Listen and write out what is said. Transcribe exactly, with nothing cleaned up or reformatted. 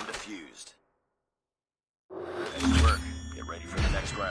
defused. Nice work. Get ready for the next round.